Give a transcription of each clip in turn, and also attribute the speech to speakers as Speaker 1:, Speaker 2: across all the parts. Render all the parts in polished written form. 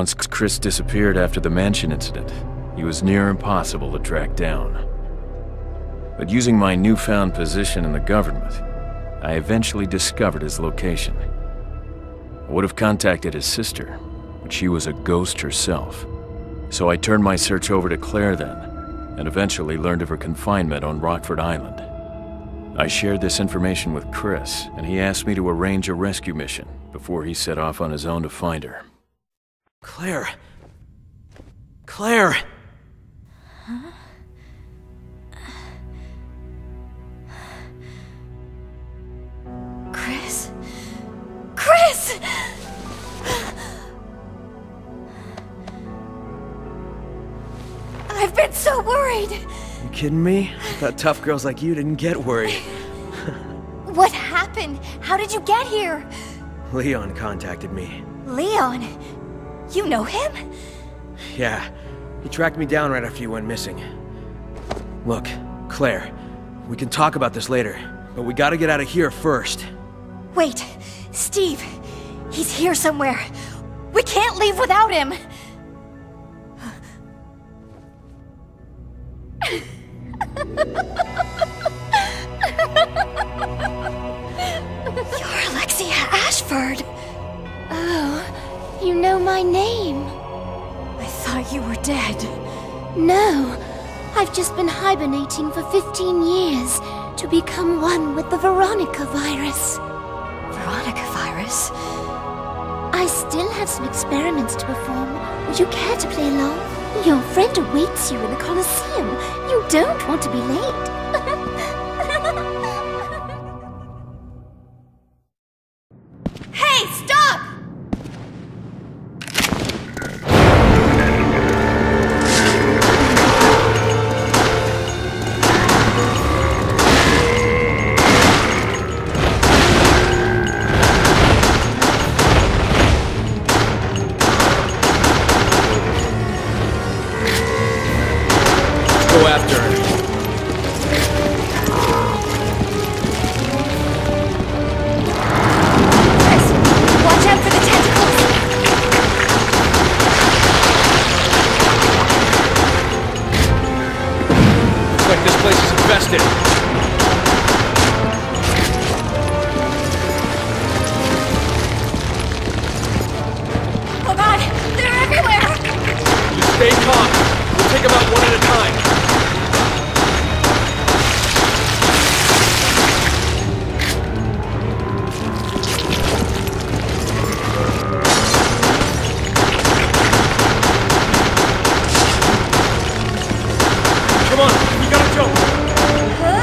Speaker 1: Once Chris disappeared after the mansion incident, he was near impossible to track down. But using my newfound position in the government, I eventually discovered his location. I would have contacted his sister, but she was a ghost herself. So I turned my search over to Claire then, and eventually learned of her confinement on Rockford Island. I shared this information with Chris, and he asked me to arrange a rescue mission before he set off on his own to find her.
Speaker 2: Claire! Claire!
Speaker 3: Huh? Chris? Chris! I've been so worried!
Speaker 2: You kidding me? I thought tough girls like you didn't get worried.
Speaker 3: What happened? How did you get here?
Speaker 2: Leon contacted me.
Speaker 3: Leon? You know him?
Speaker 2: Yeah, he tracked me down right after you went missing. Look, Claire, we can talk about this later, but we gotta get out of here first.
Speaker 3: Wait, Steve, he's here somewhere. We can't leave without him. You're Alexia Ashford.
Speaker 4: Oh, you know my name.
Speaker 3: I thought you were dead.
Speaker 4: No, I've just been hibernating for 15 years to become one with the Veronica virus.
Speaker 3: Veronica virus?
Speaker 4: I still have some experiments to perform. Would you care to play along? Your friend awaits you in the Colosseum. You don't want to be late.
Speaker 3: Hey, stop!
Speaker 2: Go after her.
Speaker 3: Chris, watch out for the tentacles!
Speaker 2: Looks like this place is infested.
Speaker 3: Oh god, they're everywhere!
Speaker 2: Just stay calm. We'll take them out one at a time. Come on, we gotta jump.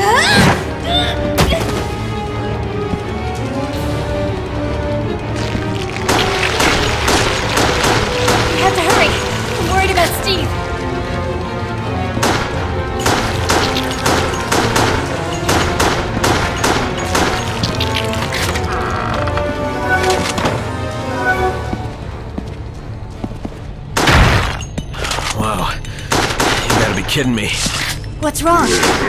Speaker 3: We have to hurry. I'm worried about Steve.
Speaker 2: Wow, you gotta be kidding me.
Speaker 3: What's wrong?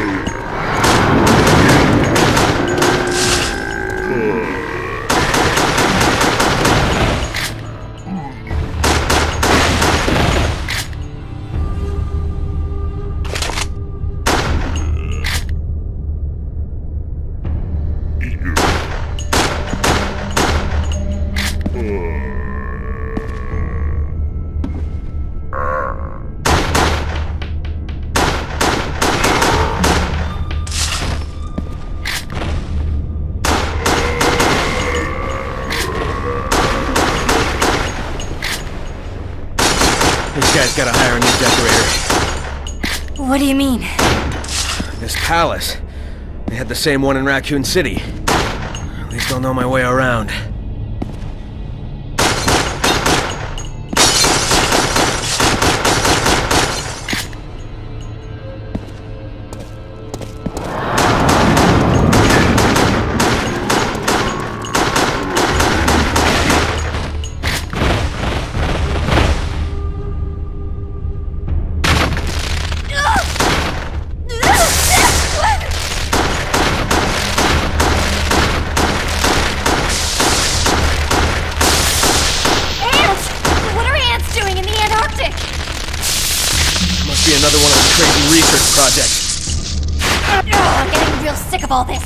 Speaker 2: This guy's gotta hire a new decorator.
Speaker 3: What do you mean?
Speaker 2: This palace. They had the same one in Raccoon City. At least I'll know my way around. project.
Speaker 3: I'm getting real sick of all this.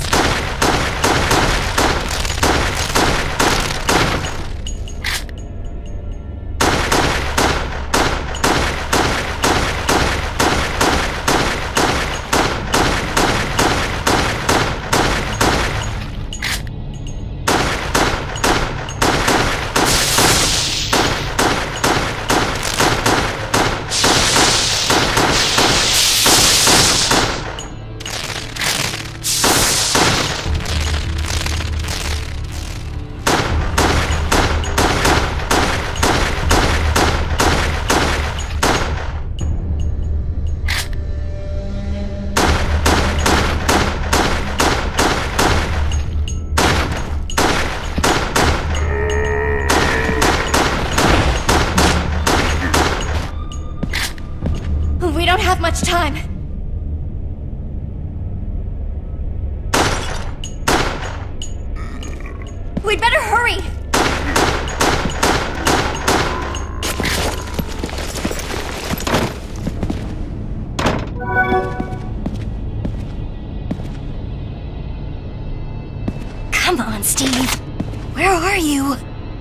Speaker 3: We don't have much time. We'd better hurry! Come on, Steve. Where are you?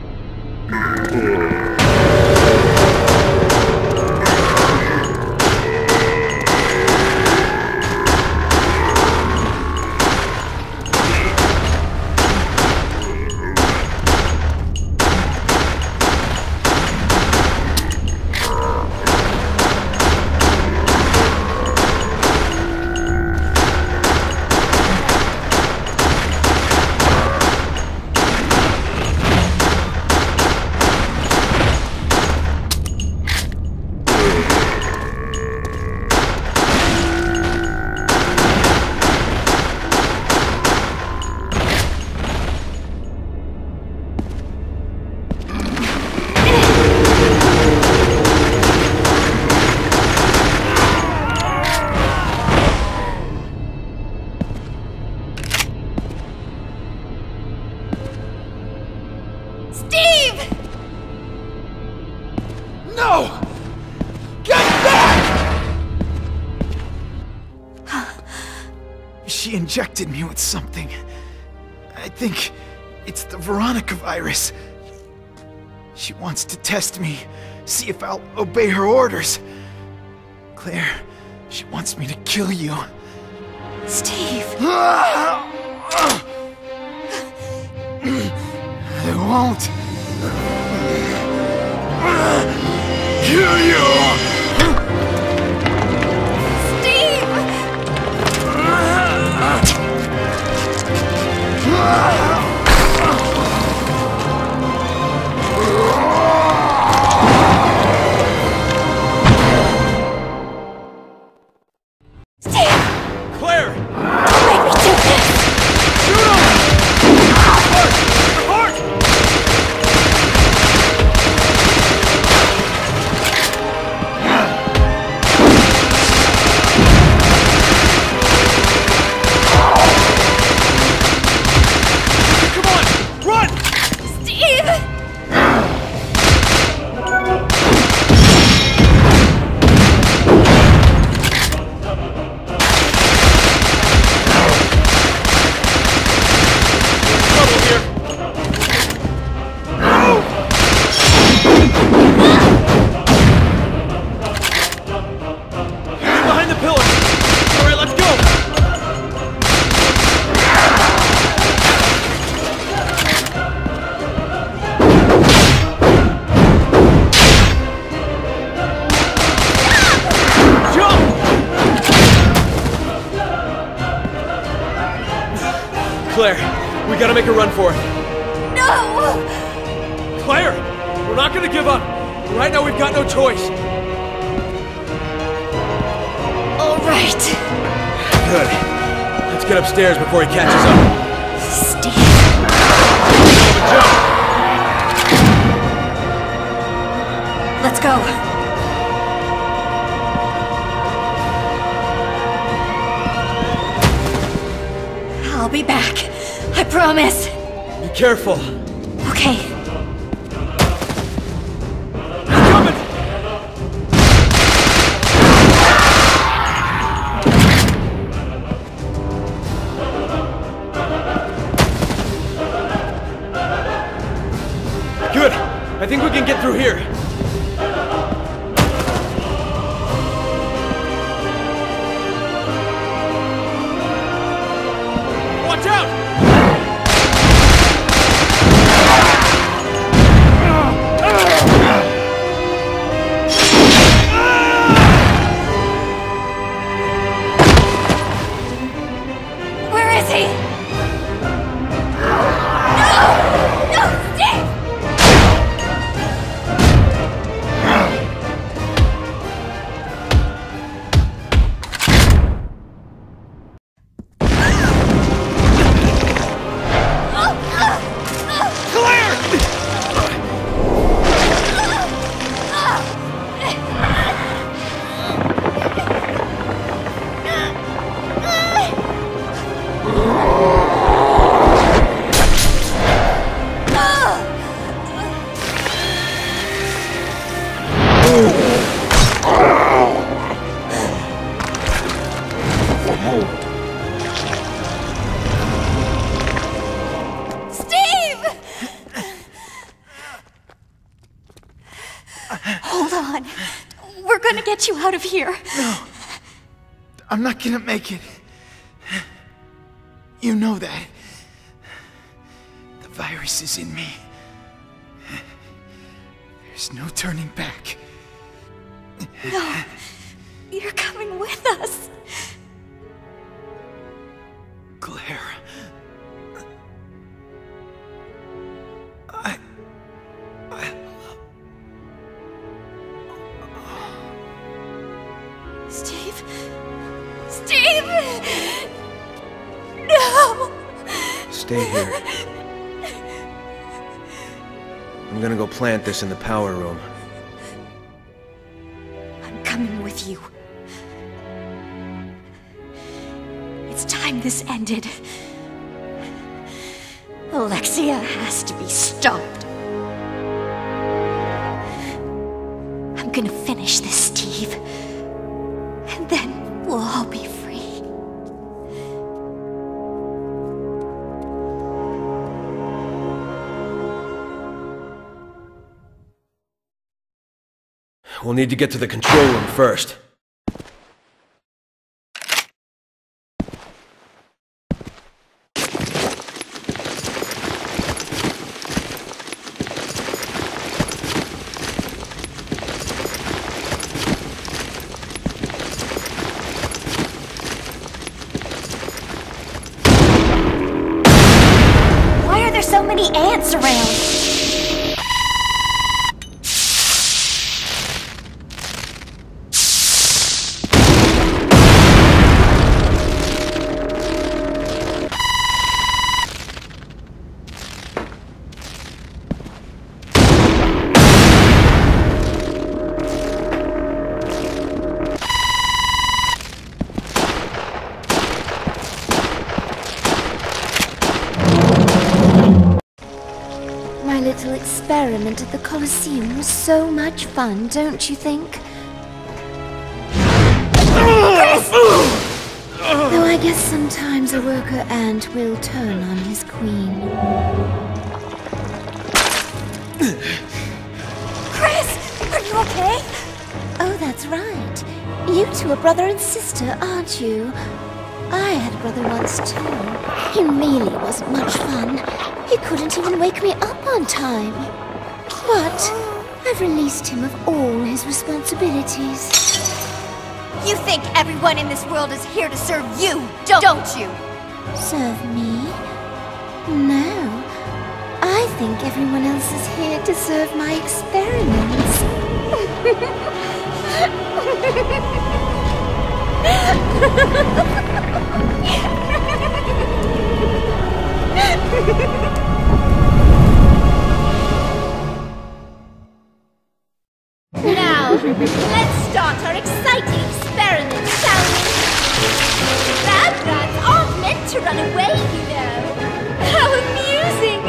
Speaker 5: No! Get back! She injected me with something. I think it's the Veronica virus. She wants to test me, see if I'll obey her orders. Claire, she wants me to kill you.
Speaker 3: Steve!
Speaker 5: I won't kill you!
Speaker 3: Steve!
Speaker 2: Claire!
Speaker 3: Make me do this!
Speaker 2: Shoot him! Hard! Hard! Come on! Run!
Speaker 3: Steve!
Speaker 2: Trouble here! Get behind the pillar! Alright, let's go! Jump! Claire, we gotta make a run for it.
Speaker 3: No!
Speaker 2: Claire! We're not gonna give up! Right now we've got no choice.
Speaker 3: All right.
Speaker 2: Good. Let's get upstairs before he catches up.
Speaker 3: Steve.
Speaker 2: Jump!
Speaker 3: Let's go. I'll be back. I promise.
Speaker 2: Be careful.
Speaker 3: Okay.
Speaker 2: He's coming! think we can get through here. Watch out!
Speaker 3: Where is he?
Speaker 4: Get you out of here.
Speaker 5: No. I'm not gonna make it. You know that. The virus is in me. There's no turning back.
Speaker 4: No. You're coming with us.
Speaker 5: Claire.
Speaker 4: Steve? Steve! No!
Speaker 2: Stay here. I'm gonna go plant this in the power room.
Speaker 4: I'm coming with you. It's time this ended. Alexia has to be stopped. I'm gonna finish this, Steve. And then we'll all be free.
Speaker 2: We'll need to get to the control room first.
Speaker 4: So many ants around. Little experiment at the Colosseum was so much fun, don't you think? Though I guess sometimes a worker ant will turn on his queen.
Speaker 3: Chris! Are you okay?
Speaker 4: Oh, that's right. You two are brother and sister, aren't you? I had a brother once too. He really wasn't much fun. He couldn't even wake me up on time. But I've released him of all his responsibilities.
Speaker 3: You think everyone in this world is here to serve you, don't you?
Speaker 4: Serve me? No. I think everyone else is here to serve my experiments.
Speaker 3: Now, let's start our exciting experiment, shall we? Lab rats aren't meant to run away, you know. How amusing!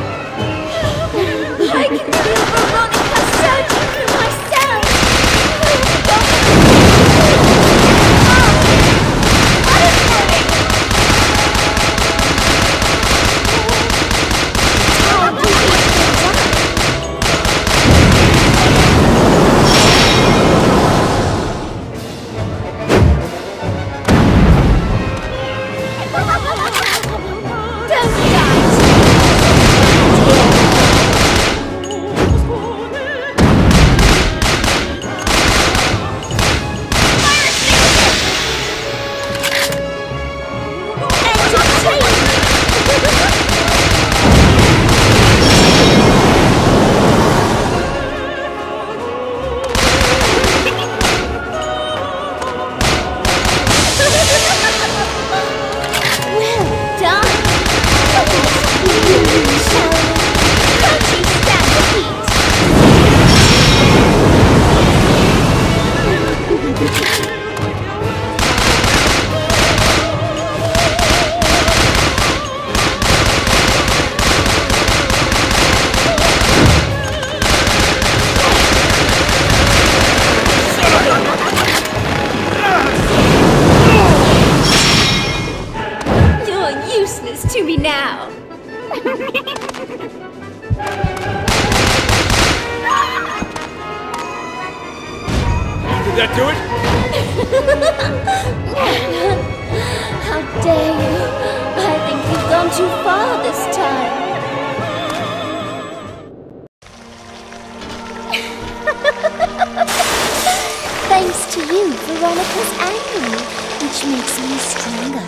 Speaker 3: I can feel Veronica surging through my cells. What if happens to me now.
Speaker 2: Did that do it?
Speaker 4: How dare you! I think you've gone too far this time. Thanks to you, Veronica's angry, which makes me stronger.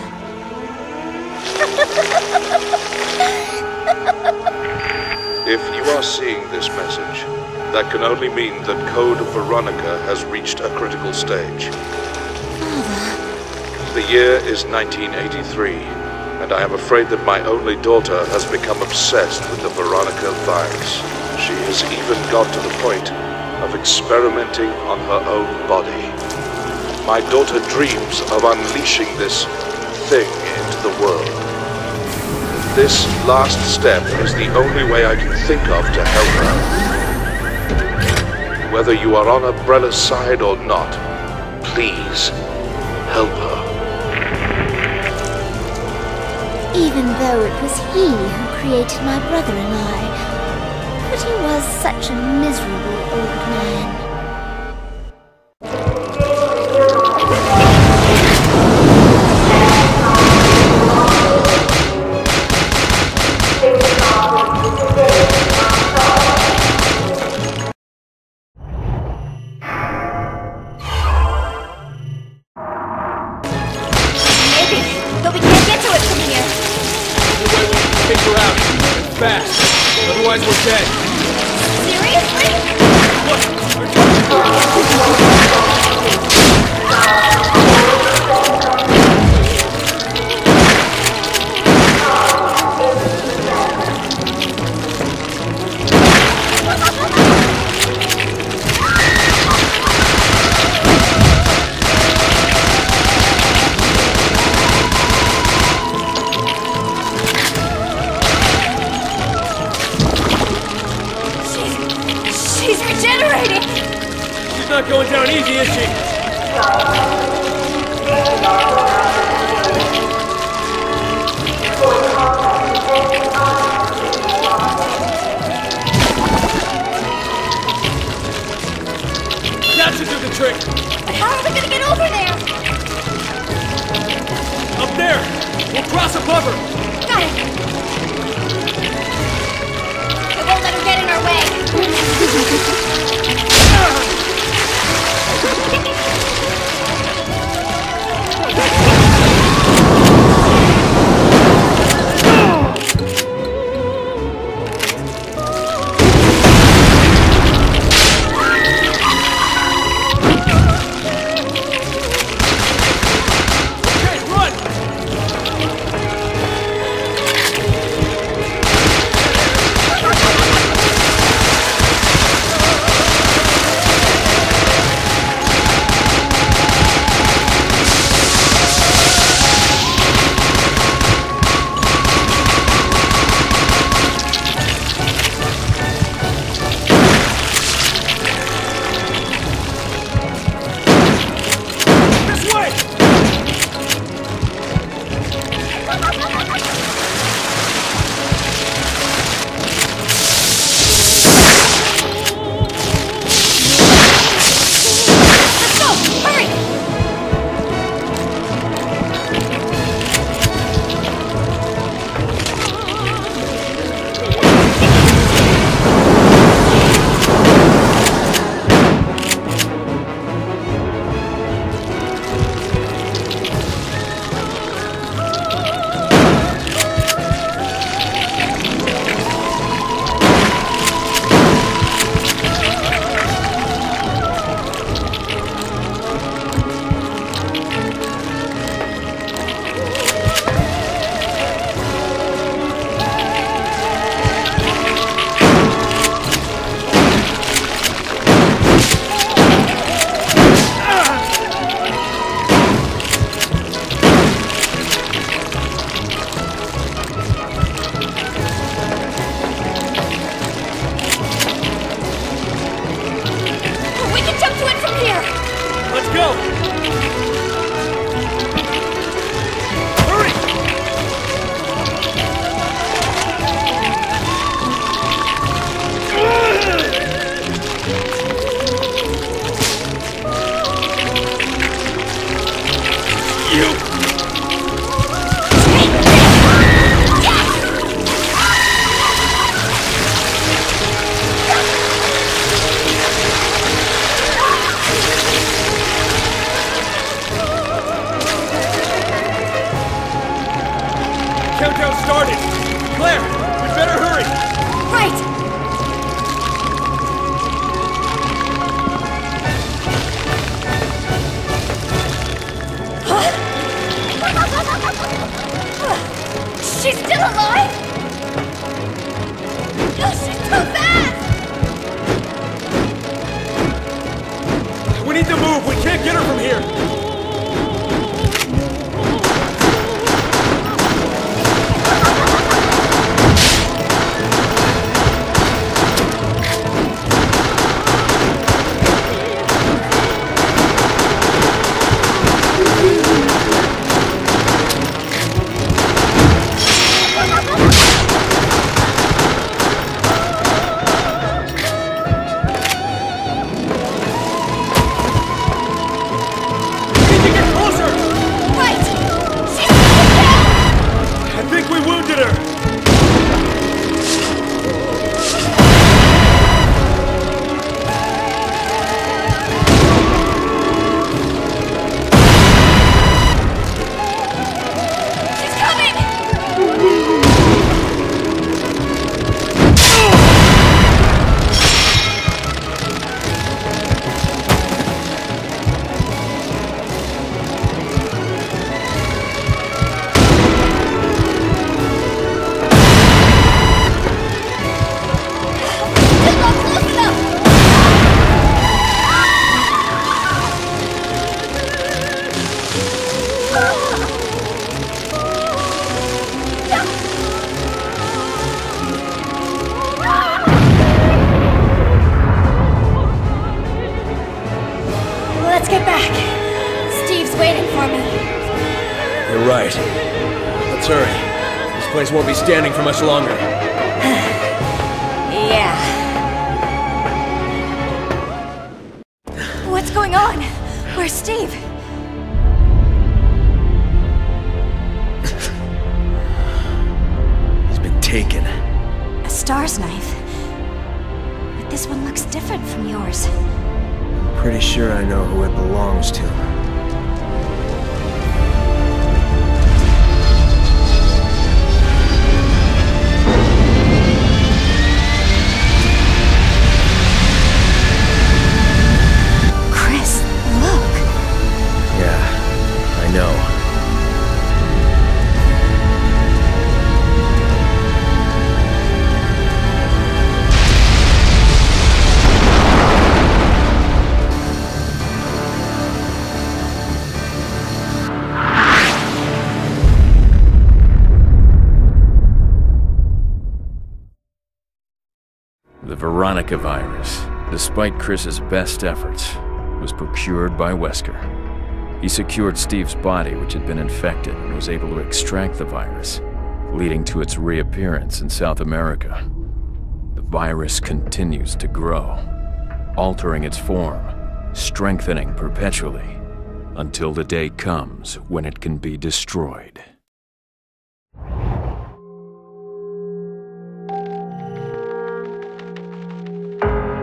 Speaker 6: If you are seeing this message, that can only mean that Code Veronica has reached a critical stage. The year is 1983, and I am afraid that my only daughter has become obsessed with the Veronica virus. She has even got to the point of experimenting on her own body. My daughter dreams of unleashing this thing into the world. This last step is the only way I can think of to help her. Whether you are on Umbrella's side or not, please help her.
Speaker 4: Even though it was he who created my brother and I, but he was such a miserable old man.
Speaker 2: Otherwise we're dead.
Speaker 3: Seriously? She's regenerating!
Speaker 2: She's not going down easy, is she? That should do the trick!
Speaker 3: How are we gonna get over there?
Speaker 2: Up there! We'll cross above her!
Speaker 3: Got it! I won't let her get in our way!
Speaker 2: started! Claire, we better hurry!
Speaker 3: Right! She's still alive? She's too fast!
Speaker 2: We need to move! We can't get her from here!
Speaker 3: Let's get back. Steve's waiting for me.
Speaker 2: You're right. Let's hurry. This place won't be standing for much longer.
Speaker 3: Yeah. What's going on? Where's Steve?
Speaker 2: He's been taken.
Speaker 3: A Star's knife. But this one looks different from yours.
Speaker 2: Pretty sure I know who it belongs to.
Speaker 3: Chris, look.
Speaker 2: Yeah, I know.
Speaker 1: The Veronica virus, despite Chris's best efforts, was procured by Wesker. He secured Steve's body, which had been infected, and was able to extract the virus, leading to its reappearance in South America. The virus continues to grow, altering its form, strengthening perpetually, until the day comes when it can be destroyed.